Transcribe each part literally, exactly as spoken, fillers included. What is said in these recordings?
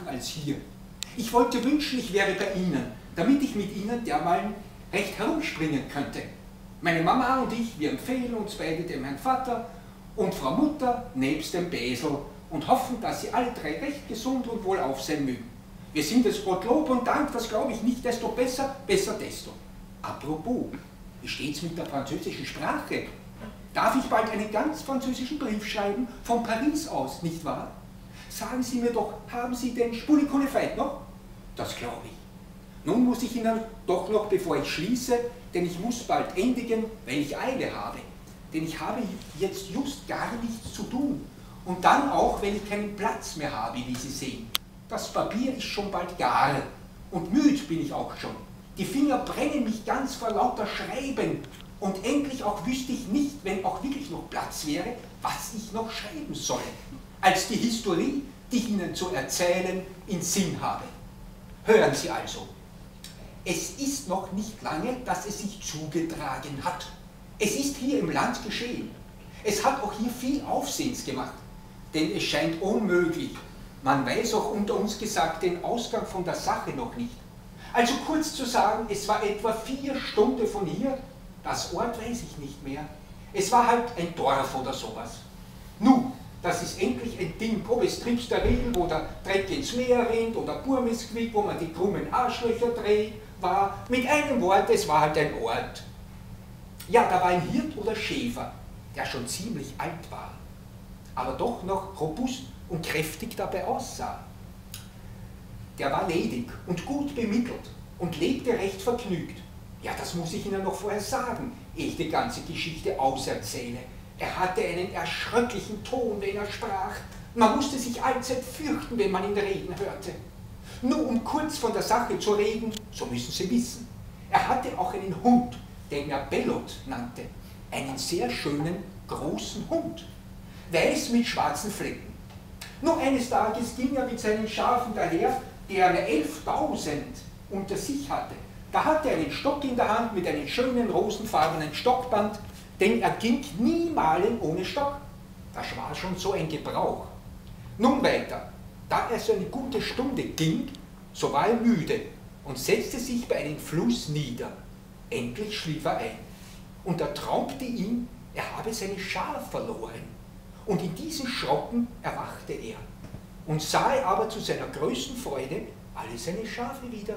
machen als hier. Ich wollte wünschen, ich wäre bei Ihnen, damit ich mit Ihnen dermalen recht herumspringen könnte. Meine Mama und ich, wir empfehlen uns beide dem Herrn Vater und Frau Mutter nebst dem Besel und hoffen, dass Sie alle drei recht gesund und wohlauf sein mögen. Wir sind es Gott Lob und Dank, das glaube ich nicht, desto besser, besser desto. Apropos, wie steht's mit der französischen Sprache? Darf ich bald einen ganz französischen Brief schreiben, von Paris aus, nicht wahr? Sagen Sie mir doch, haben Sie den Spulikohnefeit noch? Das glaube ich. Nun muss ich Ihnen doch noch, bevor ich schließe, denn ich muss bald endigen, weil ich Eile habe. Denn ich habe jetzt just gar nichts zu tun. Und dann auch, wenn ich keinen Platz mehr habe, wie Sie sehen. Das Papier ist schon bald gar. Und müde bin ich auch schon. Die Finger brennen mich ganz vor lauter Schreiben. Und endlich auch wüsste ich nicht, wenn auch wirklich noch Platz wäre, was ich noch schreiben solle, als die Historie, die ich Ihnen zu erzählen in Sinn habe. Hören Sie also. Es ist noch nicht lange, dass es sich zugetragen hat. Es ist hier im Land geschehen. Es hat auch hier viel Aufsehens gemacht, denn es scheint unmöglich. Man weiß auch unter uns gesagt den Ausgang von der Sache noch nicht. Also kurz zu sagen, es war etwa vier Stunden von hier. Das Ort weiß ich nicht mehr. Es war halt ein Dorf oder sowas. Nu, das ist endlich ein Ding, ob es Tripster Regel, wo der Dreck ins Meer rennt, oder Burmisquick, wo man die krummen Arschlöcher dreht, war. Mit einem Wort, es war halt ein Ort. Ja, da war ein Hirt oder Schäfer, der schon ziemlich alt war, aber doch noch robust und kräftig dabei aussah. Der war ledig und gut bemittelt und lebte recht vergnügt. Ja, das muss ich Ihnen noch vorher sagen, ehe ich die ganze Geschichte auserzähle. Er hatte einen erschröcklichen Ton, wenn er sprach. Man musste sich allzeit fürchten, wenn man ihn reden hörte. Nur um kurz von der Sache zu reden, so müssen Sie wissen, er hatte auch einen Hund, den er Bellot nannte. Einen sehr schönen, großen Hund. Weiß mit schwarzen Flecken. Nur eines Tages ging er mit seinen Schafen daher, der eine elftausend unter sich hatte. Da hatte er einen Stock in der Hand mit einem schönen rosenfarbenen Stockband, denn er ging niemals ohne Stock. Das war schon so ein Gebrauch. Nun weiter. Da er so eine gute Stunde ging, so war er müde und setzte sich bei einem Fluss nieder. Endlich schlief er ein. Und er traumte ihm, er habe seine Schar verloren. Und in diesen Schrocken erwachte er und sah aber zu seiner größten Freude alle seine Schafe wieder.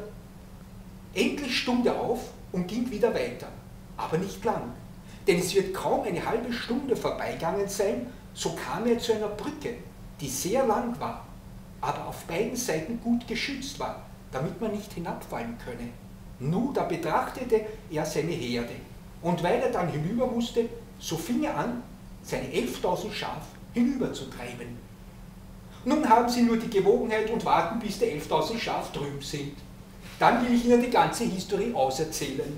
Endlich stund er auf und ging wieder weiter, aber nicht lang, denn es wird kaum eine halbe Stunde vorbeigegangen sein, so kam er zu einer Brücke, die sehr lang war, aber auf beiden Seiten gut geschützt war, damit man nicht hinabfallen könne. Nun, da betrachtete er seine Herde, und weil er dann hinüber musste, so fing er an, seine elftausend Schaf hinüberzutreiben. Nun haben Sie nur die Gewogenheit und warten, bis die elftausend Schaf drüben sind. Dann will ich Ihnen die ganze Historie auserzählen.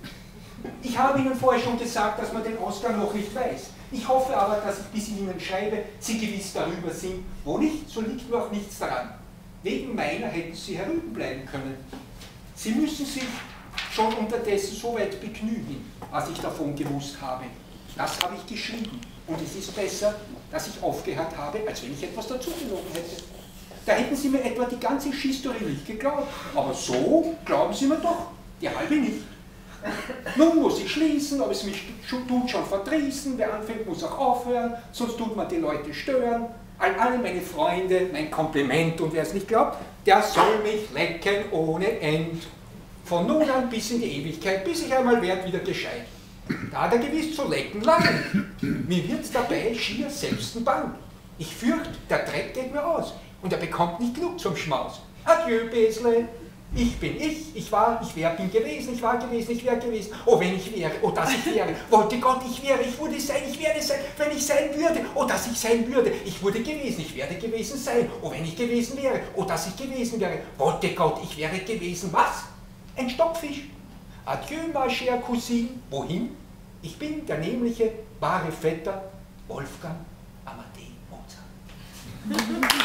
Ich habe Ihnen vorher schon gesagt, dass man den Ausgang noch nicht weiß. Ich hoffe aber, dass ich, bis ich Ihnen schreibe, Sie gewiss darüber sind. Wo nicht, so liegt mir auch nichts daran. Wegen meiner hätten Sie herüben bleiben können. Sie müssen sich schon unterdessen so weit begnügen, was ich davon gewusst habe. Das habe ich geschrieben. Und es ist besser, dass ich aufgehört habe, als wenn ich etwas dazugelogen hätte. Da hätten Sie mir etwa die ganze Historie nicht geglaubt. Aber so glauben Sie mir doch, die halbe nicht. Nun muss ich schließen, aber es mich tut schon verdrießen. Wer anfängt, muss auch aufhören, sonst tut man die Leute stören. An alle meine Freunde mein Kompliment, und wer es nicht glaubt, der soll mich lecken ohne End. Von nun an bis in die Ewigkeit, bis ich einmal werd wieder gescheit. Da hat er gewiss zu lecken lange. Mir wird's dabei schier selbsten bang. Ich fürchte, der Dreck geht mir aus und er bekommt nicht genug zum Schmaus. Adieu, Besle. Ich bin ich, ich war, ich wär, bin gewesen, ich war gewesen, ich wär gewesen. Oh, wenn ich wäre, oh, dass ich wäre. Wollte Gott, ich wäre, ich würde sein, ich werde sein, wenn ich sein würde. Oh, dass ich sein würde. Ich wurde gewesen, ich werde gewesen sein. Oh, wenn ich gewesen wäre, oh, dass ich gewesen wäre. Wollte Gott, ich wäre gewesen. Was? Ein Stockfisch. Adieu, ma chère cousine. Wohin? Ich bin der nämliche, wahre Vetter Wolfgang Amadei Mozart.